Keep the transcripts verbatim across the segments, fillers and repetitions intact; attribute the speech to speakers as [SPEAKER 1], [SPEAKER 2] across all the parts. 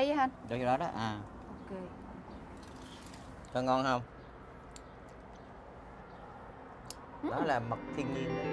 [SPEAKER 1] Đây hả anh?
[SPEAKER 2] Cho vô đó đó. À.
[SPEAKER 1] Ok.
[SPEAKER 2] Coi ngon không? Đó là mật thiên nhiên đó.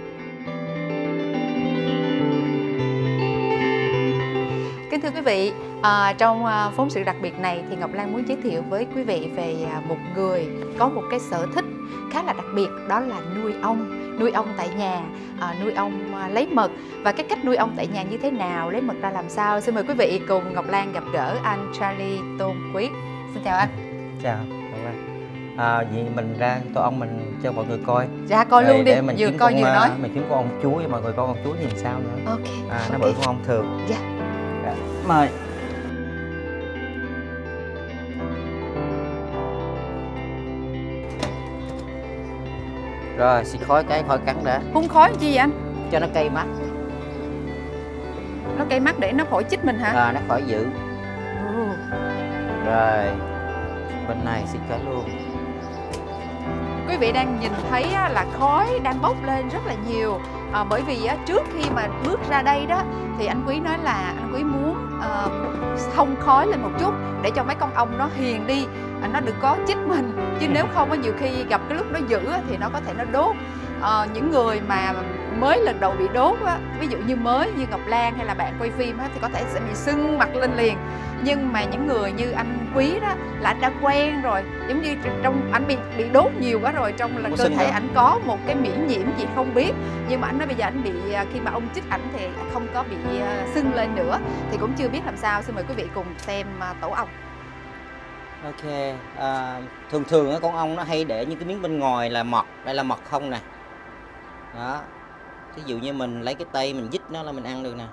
[SPEAKER 1] Kính thưa quý vị, à, trong à, phóng sự đặc biệt này thì Ngọc Lan muốn giới thiệu với quý vị về à, một người có một cái sở thích khá là đặc biệt, đó là nuôi ong, nuôi ong tại nhà, à, nuôi ong à, lấy mật. Và cái cách nuôi ong tại nhà như thế nào, lấy mật ra làm sao, xin mời quý vị cùng Ngọc Lan gặp gỡ anh Charlie Tôn Quyết. Xin chào anh.
[SPEAKER 2] Chào Ngọc Lan. À, vì mình ra tô ong mình cho mọi người coi.
[SPEAKER 1] Dạ coi
[SPEAKER 2] Rồi
[SPEAKER 1] luôn đi,
[SPEAKER 2] để mình
[SPEAKER 1] vừa
[SPEAKER 2] kiếm
[SPEAKER 1] coi
[SPEAKER 2] con,
[SPEAKER 1] vừa nói.
[SPEAKER 2] mình kiếm con ong chúa cho mọi người coi con chúa nhìn sao nữa.
[SPEAKER 1] Ok.
[SPEAKER 2] À,
[SPEAKER 1] okay.
[SPEAKER 2] nó bự con ong thường.
[SPEAKER 1] Dạ.
[SPEAKER 2] Dạ. Mời. Rồi xịt khói cái khỏi cắn đã.
[SPEAKER 1] Phun khói chi vậy anh?
[SPEAKER 2] Cho nó cay mắt.
[SPEAKER 1] Nó cay mắt để nó khỏi chích mình hả?
[SPEAKER 2] À, nó khỏi giữ.
[SPEAKER 1] Ừ.
[SPEAKER 2] Rồi bên này xịt cả luôn.
[SPEAKER 1] Quý vị đang nhìn thấy là khói đang bốc lên rất là nhiều, à, bởi vì trước khi mà bước ra đây đó thì anh Quý nói là anh Quý muốn uh, xông khói lên một chút để cho mấy con ong nó hiền đi, nó đừng có chích mình, chứ nếu không có nhiều khi gặp cái lúc nó dữ thì nó có thể nó đốt. À, những người mà mới lần đầu bị đốt á, ví dụ như mới như Ngọc Lan hay là bạn quay phim á, thì có thể sẽ bị sưng mặt lên liền. Nhưng mà những người như anh Quý đó là anh đã quen rồi, giống như trong anh bị bị đốt nhiều quá rồi, trong là cơ thể ảnh có một cái miễn nhiễm gì không biết, nhưng mà anh nói bây giờ anh bị khi mà ông chích ảnh thì không có bị sưng lên nữa, thì cũng chưa biết làm sao. Xin mời quý vị cùng xem tổ ong.
[SPEAKER 2] Ok, à, thường thường con ong nó hay để những cái miếng bên ngoài là mật, đây là mật không nè. Đó, ví dụ như mình lấy cái tay mình dít nó là mình ăn được nè.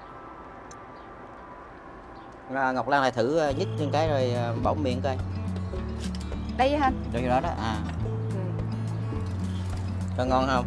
[SPEAKER 2] À, Ngọc Lan lại thử nhích những cái rồi bỏ miệng coi.
[SPEAKER 1] Đây hả?
[SPEAKER 2] Cho vô đó đó. À. Coi ngon không?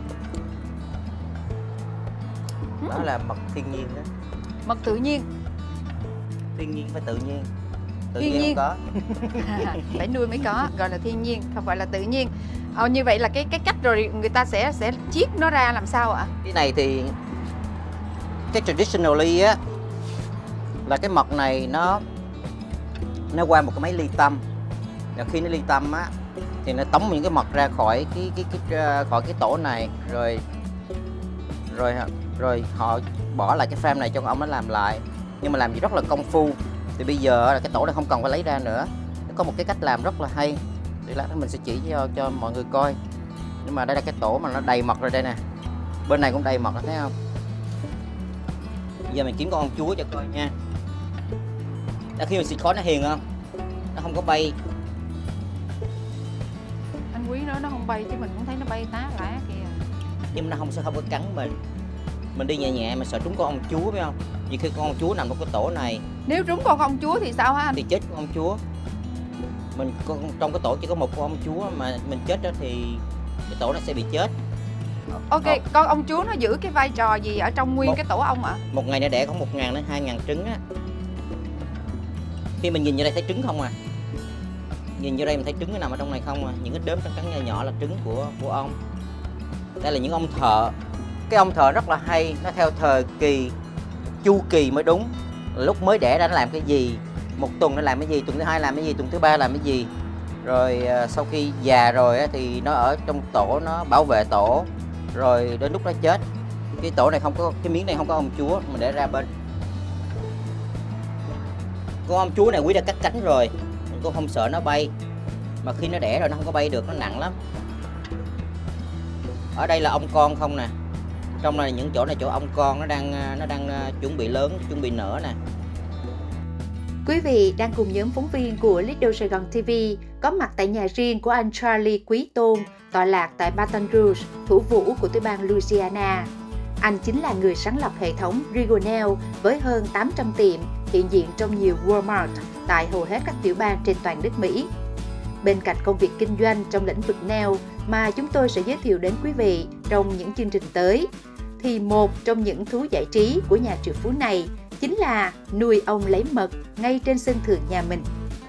[SPEAKER 2] Đó là mật thiên nhiên đó.
[SPEAKER 1] Mật tự nhiên.
[SPEAKER 2] Thiên nhiên phải tự nhiên. Tự
[SPEAKER 1] thiên
[SPEAKER 2] nhiên,
[SPEAKER 1] nhiên
[SPEAKER 2] không có.
[SPEAKER 1] À, phải nuôi mới có, gọi là thiên nhiên, không phải là tự nhiên. Ờ, như vậy là cái cái cách rồi người ta sẽ sẽ chiết nó ra làm sao ạ?
[SPEAKER 2] Cái này thì cái traditionally á là cái mật này nó nó qua một cái máy ly tâm. Và khi nó ly tâm á thì nó tống những cái mật ra khỏi cái cái cái khỏi cái tổ này, rồi rồi rồi họ bỏ lại cái frame này cho ông nó làm lại, nhưng mà làm gì rất là công phu. Thì bây giờ là cái tổ này không cần phải lấy ra nữa. Có một cái cách làm rất là hay, thì lát nữa mình sẽ chỉ cho cho mọi người coi. Nhưng mà đây là cái tổ mà nó đầy mật rồi đây nè, bên này cũng đầy mật, thấy không? Bây giờ mình kiếm con ong chúa cho coi nha. Đã khi mình xịt khói nó hiền không? Nó không có bay.
[SPEAKER 1] Anh Quý nói nó không bay chứ mình cũng thấy nó bay tá lá kìa.
[SPEAKER 2] Nhưng mà nó không sẽ không có cắn mình. Mình đi nhẹ nhẹ mà sợ trúng con ong chúa, phải không? Vì khi con ong chúa nằm trong cái tổ này,
[SPEAKER 1] nếu trúng con ong chúa thì sao hả anh?
[SPEAKER 2] Thì chết con ong chúa. Mình con, trong cái tổ chỉ có một con ong chúa mà mình chết đó thì cái tổ nó sẽ bị chết.
[SPEAKER 1] Ok, Không. con ong chúa nó giữ cái vai trò gì ở trong nguyên một, cái tổ ong ạ? À?
[SPEAKER 2] Một ngày nó đẻ có một ngàn đến hai ngàn trứng á. Khi mình nhìn vô đây thấy trứng không à. Nhìn vô đây mình thấy trứng nó nằm ở trong này không à. Những cái đốm trắng trắng nhỏ nhỏ là trứng của của ong. Đây là những ong thợ. Cái ong thợ rất là hay, nó theo thời kỳ, chu kỳ mới đúng. Lúc mới đẻ ra nó làm cái gì, một tuần nó làm cái gì, tuần thứ hai làm cái gì, tuần thứ ba làm cái gì. Rồi sau khi già rồi thì nó ở trong tổ, nó bảo vệ tổ. Rồi đến lúc nó chết, cái tổ này không có, cái miếng này không có ong chúa, mình để ra bên. Con ong chúa này Quý đã cắt cánh rồi, mình cũng không sợ nó bay. Mà khi nó đẻ rồi nó không có bay được, nó nặng lắm. Ở đây là ong con không nè. Trong này những chỗ này chỗ ong con nó đang nó đang chuẩn bị lớn, chuẩn bị nở nè.
[SPEAKER 1] Quý vị đang cùng nhóm phóng viên của Little Sài Gòn ti vi có mặt tại nhà riêng của anh Charlie Quý Tôn, tọa lạc tại Baton Rouge, thủ phủ của tiểu bang Louisiana. Anh chính là người sáng lập hệ thống Rigonel với hơn tám trăm tiệm hiện diện trong nhiều Walmart tại hầu hết các tiểu bang trên toàn nước Mỹ. Bên cạnh công việc kinh doanh trong lĩnh vực nail mà chúng tôi sẽ giới thiệu đến quý vị trong những chương trình tới, thì một trong những thú giải trí của nhà triệu phú này chính là nuôi ong lấy mật ngay trên sân thượng nhà mình.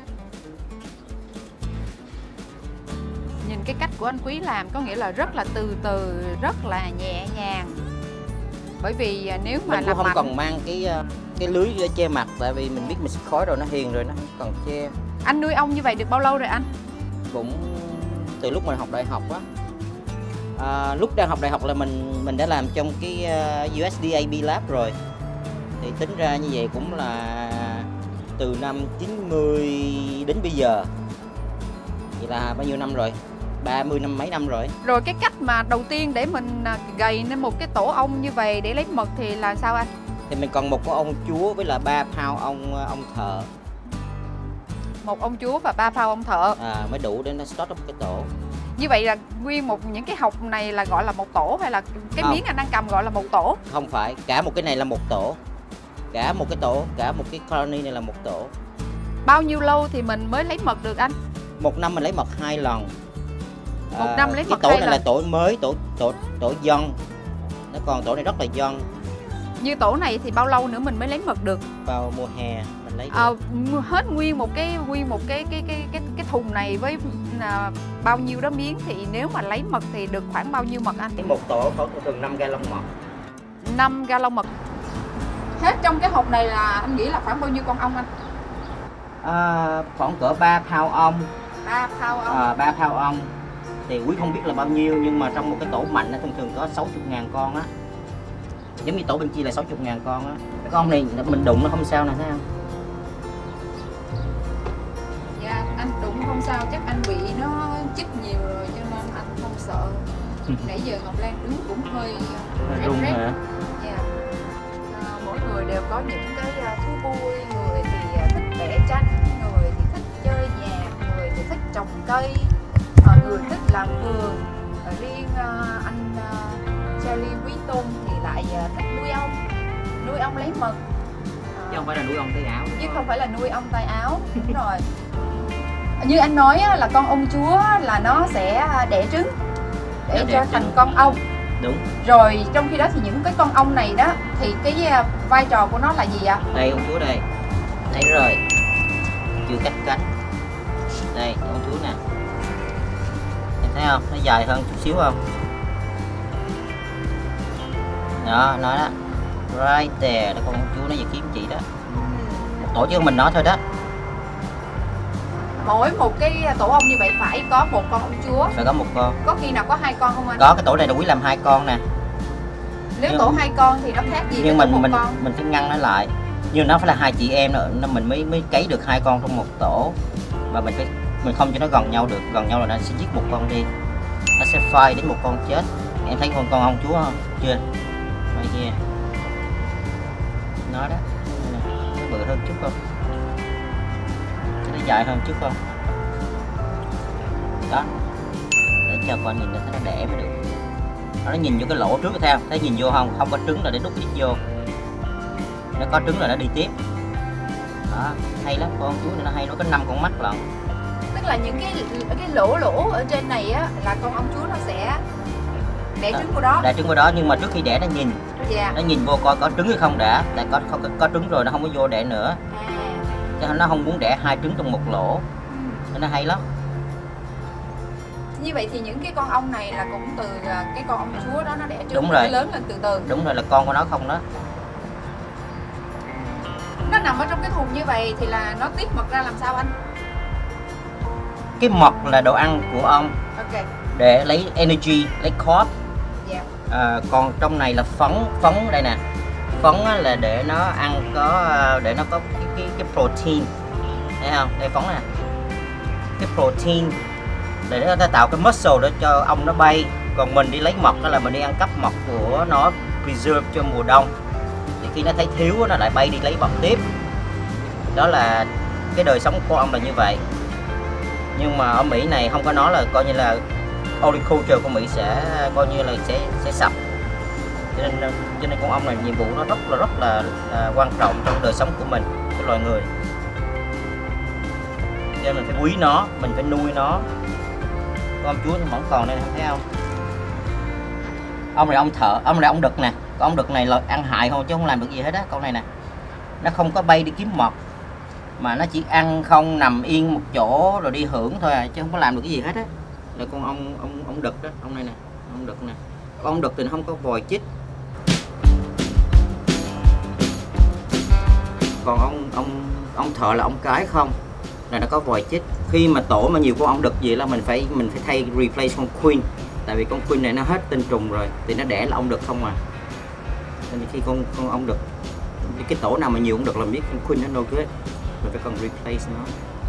[SPEAKER 1] Nhìn cái cách của anh Quý làm có nghĩa là rất là từ từ, rất là nhẹ nhàng. Bởi vì nếu mà
[SPEAKER 2] mình
[SPEAKER 1] làm
[SPEAKER 2] cũng không
[SPEAKER 1] mạnh...
[SPEAKER 2] cần mang cái cái lưới để che mặt, tại vì mình biết mình xịt khói rồi nó hiền rồi, nó không cần che.
[SPEAKER 1] Anh nuôi ong như vậy được bao lâu rồi anh?
[SPEAKER 2] Cũng từ lúc mình học đại học á. À, lúc đang học đại học là mình mình đã làm trong cái uh, u ét đê a bê Lab rồi. Thì tính ra như vậy cũng là từ năm chín mươi đến bây giờ. Vậy là bao nhiêu năm rồi? ba mươi năm mấy năm rồi.
[SPEAKER 1] Rồi cái cách mà đầu tiên để mình gầy nên một cái tổ ong như vậy để lấy mật thì là sao anh?
[SPEAKER 2] Thì mình còn một con ong chúa với là ba phao ong ong thợ.
[SPEAKER 1] Một ong chúa và ba phao ong thợ.
[SPEAKER 2] À, mới đủ để nó start up cái tổ.
[SPEAKER 1] Như vậy là nguyên một những cái hộc này là gọi là một tổ, hay là cái
[SPEAKER 2] không.
[SPEAKER 1] miếng anh đang cầm gọi là một tổ?
[SPEAKER 2] Không phải, cả một cái này là một tổ. Cả một cái tổ, cả một cái colony này là một tổ.
[SPEAKER 1] Bao nhiêu lâu thì mình mới lấy mật được anh?
[SPEAKER 2] Một năm mình lấy mật hai lần.
[SPEAKER 1] Một
[SPEAKER 2] à,
[SPEAKER 1] năm lấy
[SPEAKER 2] cái
[SPEAKER 1] mật
[SPEAKER 2] tổ
[SPEAKER 1] hai
[SPEAKER 2] này
[SPEAKER 1] lần.
[SPEAKER 2] là tổ mới, tổ tổ tổ dân. Nó còn tổ này rất là dân.
[SPEAKER 1] Như tổ này thì bao lâu nữa mình mới lấy mật được?
[SPEAKER 2] Vào mùa hè mình lấy được.
[SPEAKER 1] À, hết nguyên một cái nguyên một cái cái cái cái cái thùng này với à, bao nhiêu đó miếng thì nếu mà lấy mật thì được khoảng bao nhiêu mật anh?
[SPEAKER 2] Một tổ có thường năm gallon mật.
[SPEAKER 1] năm gallon mật. Hết trong cái hộp này là anh nghĩ là khoảng bao nhiêu con ong anh?
[SPEAKER 2] À, khoảng cỡ ba phao ong.
[SPEAKER 1] ba phao ong.
[SPEAKER 2] À, ba phao ong. Thì quý không biết là bao nhiêu, nhưng mà trong một cái tổ mạnh nó thường thường có sáu mươi ngàn con á. Giống như tổ bên kia là sáu mươi ngàn con á. Cái con này mình đụng nó không sao nè, thấy không?
[SPEAKER 1] Dạ, anh đụng không sao, chắc anh bị nó chích nhiều rồi cho nên anh không sợ. Nãy giờ Ngọc Lan đứng cũng hơi
[SPEAKER 2] run hả?
[SPEAKER 1] Dạ. À, mỗi người đều có những cái thú vui, người thì thích vẽ tranh, người thì thích chơi nhạc, người thì thích trồng cây, người thích làm vườn. Riêng anh Charlie Quý Tôn thì lại thích nuôi ong, nuôi ong lấy mật.
[SPEAKER 2] Chứ không phải là nuôi ong tay áo.
[SPEAKER 1] Chứ không phải là nuôi ong tay áo, đúng rồi. Như anh nói là con ong chúa là nó sẽ đẻ trứng để cho thành con ong.
[SPEAKER 2] Đúng.
[SPEAKER 1] Rồi trong khi đó thì những cái con ong này đó thì cái vai trò của nó là gì ạ?
[SPEAKER 2] Đây ong chúa đây. Thấy rồi. Chưa cắt cánh. Đây ong chúa nè. Em thấy không? Nó dài hơn chút xíu không? Đó, nó đó. Right there, đó con ong chúa nó vừa kiếm chị đó. Một tổ chứ mình nói thôi đó.
[SPEAKER 1] Mỗi một cái tổ ong như vậy phải có một con ong chúa.
[SPEAKER 2] Phải có một con.
[SPEAKER 1] Có khi nào có hai con không anh?
[SPEAKER 2] Có, cái tổ này là quý làm hai con nè.
[SPEAKER 1] Nếu nhưng, tổ hai con thì nó khác gì
[SPEAKER 2] nhưng
[SPEAKER 1] với
[SPEAKER 2] mình
[SPEAKER 1] một
[SPEAKER 2] mình
[SPEAKER 1] con?
[SPEAKER 2] mình phải ngăn nó lại. Nhưng nó phải là hai chị em nữa, nên mình mới mới cấy được hai con trong một tổ. Và mình phải mình không cho nó gần nhau được, gần nhau là nó sẽ giết một con đi. Nó sẽ phai đến một con chết. Em thấy con con ong chúa không? Chưa? Đây kia. Nó đó. Nó bự hơn chút không? Nó dài hơn chút không? Đó. Để cho con nhìn nó thấy nó đẻ mới được. Nó nhìn vô cái lỗ trước theo, thấy nhìn vô không? Không có trứng là để đút ít vô. Nó có trứng là nó đi tiếp. Đó, hay lắm, con chú này nó hay, nó có năm con mắt lận.
[SPEAKER 1] Tức là những cái cái lỗ lỗ ở trên này á là con ong chúa nó sẽ đẻ trứng của đó.
[SPEAKER 2] Đẻ trứng của đó, nhưng mà trước khi đẻ nó nhìn.
[SPEAKER 1] Dạ.
[SPEAKER 2] Nó nhìn vô coi có trứng hay không đã, tại có không có, có trứng rồi nó không có vô đẻ nữa.
[SPEAKER 1] À.
[SPEAKER 2] Cho nên nó không muốn đẻ hai trứng trong một lỗ. Ừ. Nó hay lắm.
[SPEAKER 1] Như vậy thì những cái con ong này là cũng từ cái con ong chúa đó nó đẻ trứng.
[SPEAKER 2] Đúng rồi.
[SPEAKER 1] Nó lớn lên từ từ.
[SPEAKER 2] Đúng rồi, là con của nó không đó.
[SPEAKER 1] Nó nằm ở trong cái thùng như vậy thì là nó tiết mật ra làm sao anh?
[SPEAKER 2] Cái mật là đồ ăn của ong.
[SPEAKER 1] Ok.
[SPEAKER 2] Để lấy energy, lấy carb.
[SPEAKER 1] Dạ.
[SPEAKER 2] À, còn trong này là phấn, phấn đây nè. Phấn là để nó ăn có, để nó có cái cái, cái protein. Thấy không? Đây phấn nè. Cái protein để nó tạo cái muscle để cho ong nó bay. Còn mình đi lấy mật đó là mình đi ăn cắp mật của nó, preserve cho mùa đông. Thì khi nó thấy thiếu nó lại bay đi lấy mật tiếp. Đó là cái đời sống của ong là như vậy. Nhưng mà ở Mỹ này không có nó là coi như là horticulture của Mỹ sẽ coi như là sẽ sẽ sập. Cho nên cho nên con ong này nhiệm vụ nó rất là rất là, là quan trọng trong đời sống của mình, của loài người. Cho nên mình phải quý nó, mình phải nuôi nó. Con chúa thì vẫn còn đây, thấy không? Ông này ông thợ, ông này ông đực nè. Con ong đực này là ăn hại thôi chứ không làm được gì hết á. Con này nè, nó không có bay đi kiếm mật, mà nó chỉ ăn không, nằm yên một chỗ rồi đi hưởng thôi à, chứ không có làm được cái gì hết á. Là con ong ông ông đực đó, ông này nè, ông đực nè. Con ong đực thì nó không có vòi chích. còn ông ông ông thợ là ông cái không, là nó có vòi chích. Khi mà tổ mà nhiều con ong đực gì là mình phải mình phải thay replace con queen, tại vì con queen này nó hết tinh trùng rồi thì nó đẻ là ong đực không à. Nên khi con con ong đực, cái tổ nào mà nhiều ong đực là biết con queen nó no good, mình phải cần replace nó.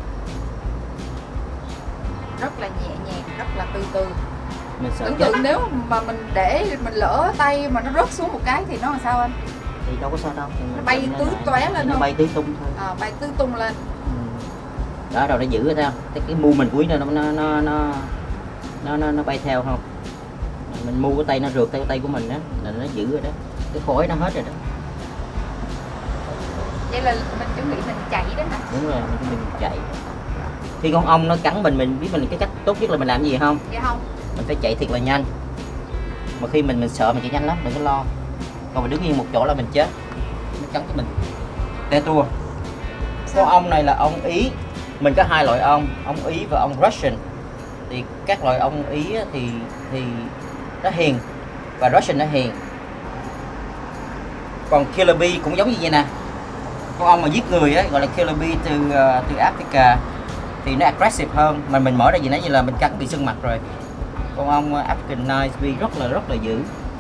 [SPEAKER 1] Rất là nhẹ nhàng, rất là từ từ.
[SPEAKER 2] Mình sợ
[SPEAKER 1] tưởng
[SPEAKER 2] chết.
[SPEAKER 1] tượng nếu mà mình để mình lỡ tay mà nó rớt xuống một cái thì nó làm sao anh?
[SPEAKER 2] Thì đâu có sao đâu,
[SPEAKER 1] Nó bay tứ tóe lên
[SPEAKER 2] nó
[SPEAKER 1] không?
[SPEAKER 2] bay tứ tung thôi.
[SPEAKER 1] À, bay tứ tung lên.
[SPEAKER 2] Đó rồi nó giữ rồi thấy không? Cái, cái mu mình cuối nó nó nó nó nó nó nó bay theo không? Mình mu cái tay nó rượt tay tay của mình đó là nó giữ rồi đó, cái khối nó hết rồi đó.
[SPEAKER 1] Vậy là mình chuẩn bị mình chạy đó hả?
[SPEAKER 2] Đúng rồi, mình mình chạy. Khi con ong nó cắn mình, mình biết mình cái cách tốt nhất là mình làm gì không?
[SPEAKER 1] Dạ không.
[SPEAKER 2] Mình phải chạy thiệt là nhanh. Mà khi mình mình sợ mình chạy nhanh lắm, đừng có lo. Còn mình đứng yên một chỗ là mình chết. Nó cắn cho mình. Tê tua. Con ong này là ong Ý. Mình có hai loại ong, ong Ý và ong Russian. Thì các loại ong Ý thì thì nó hiền và Russian nó hiền. Còn killer bee cũng giống như vậy nè. Con ong mà giết người á gọi là killer bee từ uh, từ Africa thì nó aggressive hơn, mà mình mở ra gì nãy như là mình cắn bị sưng mặt rồi. Con ong uh, African nice bee rất là rất là dữ.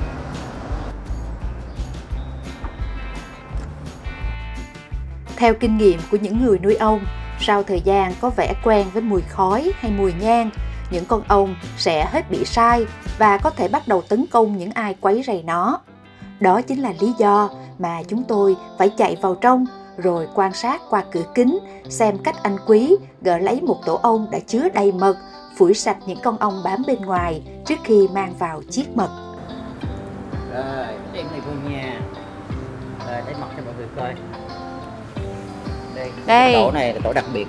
[SPEAKER 3] Theo kinh nghiệm của những người nuôi ong, sau thời gian có vẻ quen với mùi khói hay mùi nhang, những con ong sẽ hết bị sai và có thể bắt đầu tấn công những ai quấy rầy nó. Đó chính là lý do mà chúng tôi phải chạy vào trong rồi quan sát qua cửa kính xem cách anh Quý gỡ lấy một tổ ong đã chứa đầy mật, phủi sạch những con ong bám bên ngoài trước khi mang vào chiết mật.
[SPEAKER 2] Rồi, đem này vô nhà. Rồi, lấy mật cho mọi người coi. Đây,
[SPEAKER 1] Đây.
[SPEAKER 2] Tổ này là tổ đặc biệt.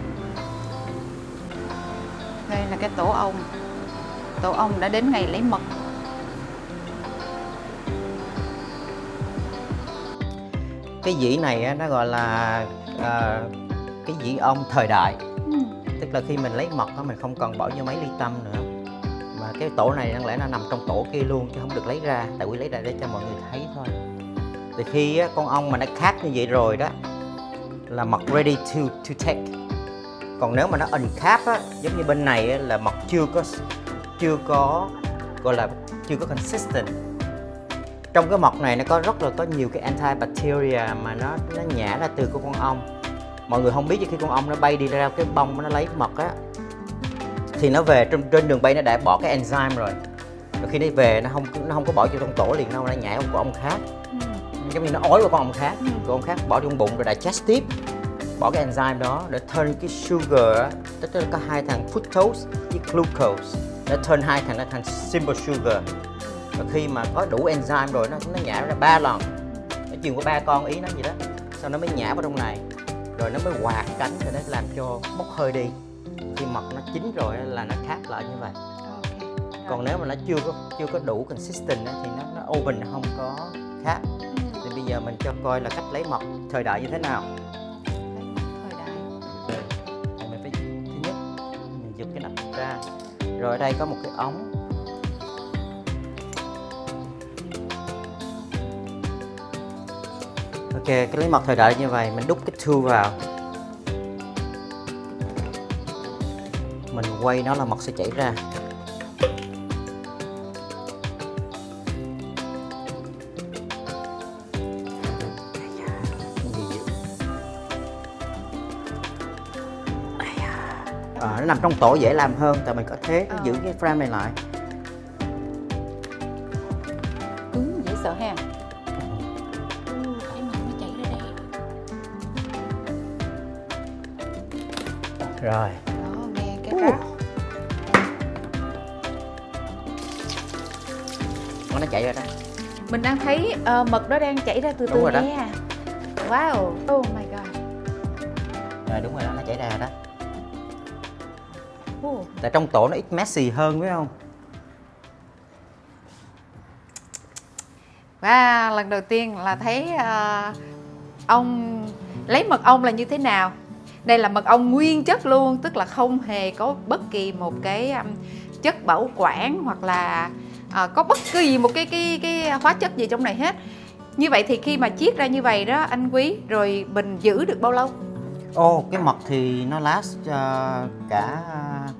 [SPEAKER 1] Đây là cái tổ ong. Tổ ong đã đến ngày lấy mật.
[SPEAKER 2] Cái dĩ này á, nó gọi là à, cái dĩ ong thời đại.
[SPEAKER 1] Ừ.
[SPEAKER 2] Tức là khi mình lấy mật á, mình không cần bỏ vô máy ly tâm nữa. Mà cái tổ này đáng lẽ nó nằm trong tổ kia luôn chứ không được lấy ra. Tại Quý lấy ra để cho mọi người thấy thôi. Thì khi á, con ong mà nó cap như vậy rồi đó là mật ready to to take. Còn nếu mà nó uncap á, giống như bên này á, là mật chưa có chưa có gọi là chưa có consistent. Trong cái mật này nó có rất là có nhiều cái antibacteria mà nó nó nhả ra từ của con ong. Mọi người không biết khi con ong nó bay đi ra cái bông nó lấy mật á thì nó về trên trên đường bay nó đã bỏ cái enzyme rồi. Rồi khi nó về nó không nó không có bỏ vô trong tổ liền đâu, nó nhảy ông của ong khác. Ừ. Giống như nó ói vào con ong khác, ừ. Con ong khác bỏ vô trong bụng rồi digest tiếp. Bỏ cái enzyme đó để turn cái sugar á, tức là có hai thằng fructose với glucose để turn hai thằng nó thành simple sugar. Và khi mà có đủ enzyme rồi nó nó nhả ra ba lần, nó chuyền của ba con Ý nó gì đó, sau nó mới nhả vào trong này, rồi nó mới quạt cánh rồi nó làm cho bốc hơi đi. Khi mật nó chín rồi là nó khác lại như vậy. Okay. Còn nếu mà nó chưa có chưa có đủ consistent á, thì nó nó oven nó không có khác. Ừ. Thì bây giờ mình cho coi là cách lấy mật thời đại như thế nào.
[SPEAKER 1] Thời đại.
[SPEAKER 2] Thì mình phải thứ nhất mình giật cái nắp ra, rồi ở đây có một cái ống. Ok, cái lấy mật thời đại như vậy, mình đút cái tool vào. Mình quay nó là mật sẽ chảy ra. À, nó nằm trong tổ dễ làm hơn, tại mình có thế nó giữ cái frame này lại.
[SPEAKER 1] Cứng dễ sợ ha.
[SPEAKER 2] Rồi.
[SPEAKER 1] Đó, nghe cái rác.
[SPEAKER 2] Nó chảy ra đó.
[SPEAKER 1] Mình đang thấy uh, mật đó đang chảy ra từ từ nha. Wow, oh my god.
[SPEAKER 2] Rồi đúng rồi đó, nó chảy ra rồi đó. Uh. Tại trong tổ nó ít messy hơn phải không?
[SPEAKER 1] Wow, lần đầu tiên là thấy uh, ong lấy mật ong là như thế nào. Đây là mật ong nguyên chất luôn, tức là không hề có bất kỳ một cái um, chất bảo quản hoặc là uh, có bất kỳ một cái cái cái hóa chất gì trong này hết. Như vậy thì khi mà chiết ra như vậy đó anh Quý, rồi mình giữ được bao lâu?
[SPEAKER 2] Ồ, oh, cái mật thì nó last uh, cả uh,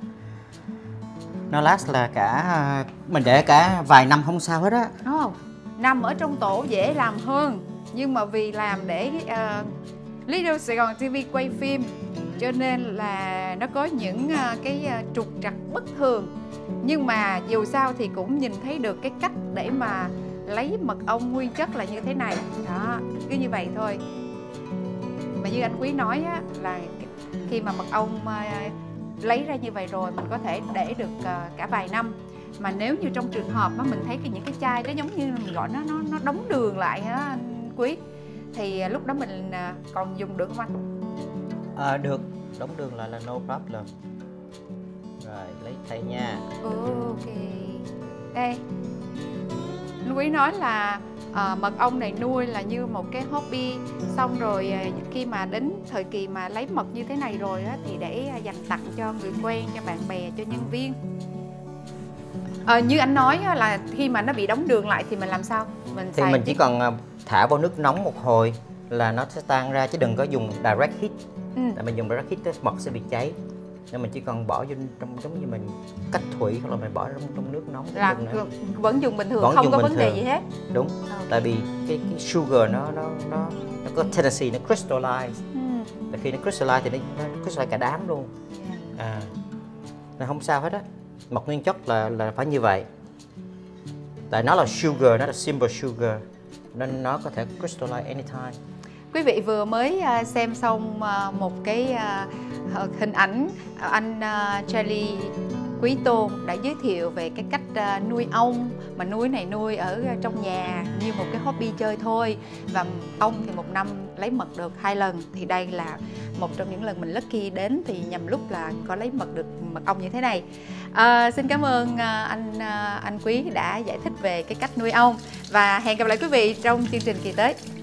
[SPEAKER 2] nó last là cả uh, mình để cả vài năm không sao hết á.
[SPEAKER 1] Oh, nằm ở trong tổ dễ làm hơn, nhưng mà vì làm để uh, Little Sài Gòn ti vi quay phim cho nên là nó có những uh, cái uh, trục trặc bất thường. Nhưng mà dù sao thì cũng nhìn thấy được cái cách để mà lấy mật ong nguyên chất là như thế này. Đó, cứ như vậy thôi. Mà như anh Quý nói á, là khi mà mật ong uh, lấy ra như vậy rồi mình có thể để được uh, cả vài năm. Mà nếu như trong trường hợp mà mình thấy cái những cái chai đó giống như mình gọi nó nó nó đóng đường lại á anh Quý, thì uh, lúc đó mình uh, còn dùng được không anh?
[SPEAKER 2] À, được, đóng đường lại là no problem. Rồi lấy thay nha.
[SPEAKER 1] Ok. Đây, anh Quý nói là à, mật ong này nuôi là như một cái hobby. Xong rồi khi mà đến thời kỳ mà lấy mật như thế này rồi á, thì để dành tặng cho người quen, cho bạn bè, cho nhân viên. à, Như anh nói á, là khi mà nó bị đóng đường lại thì mình làm sao? Mình
[SPEAKER 2] thì mình chỉ cần thả vào nước nóng một hồi là nó sẽ tan ra, chứ đừng có dùng direct heat. ừ. Tại mình dùng direct heat mật sẽ bị cháy, nên mình chỉ cần bỏ vô trong giống như mình cách thủy, hoặc là mình bỏ trong trong nước nóng
[SPEAKER 1] là vẫn dùng bình thường,
[SPEAKER 2] vẫn
[SPEAKER 1] không có vấn
[SPEAKER 2] thường.
[SPEAKER 1] đề gì hết.
[SPEAKER 2] Đúng. Okay. Tại vì cái, cái sugar nó nó nó nó có tendency nó crystallize. ừ. Là khi nó crystallize thì nó, nó crystallize cả đám luôn. yeah. À, nên không sao hết á. Mật nguyên chất là là phải như vậy. Tại nó là sugar, nó là simple sugar, nên nó có thể crystallize anytime.
[SPEAKER 1] Quý vị vừa mới xem xong một cái hình ảnh anh Charlie Quý Tôn đã giới thiệu về cái cách nuôi ong, mà nuôi này nuôi ở trong nhà như một cái hobby chơi thôi. Và ong thì một năm lấy mật được hai lần, thì đây là một trong những lần mình lucky đến thì nhằm lúc là có lấy mật được mật ong như thế này. À, xin cảm ơn anh anh Quý đã giải thích về cái cách nuôi ong, và hẹn gặp lại quý vị trong chương trình kỳ tới.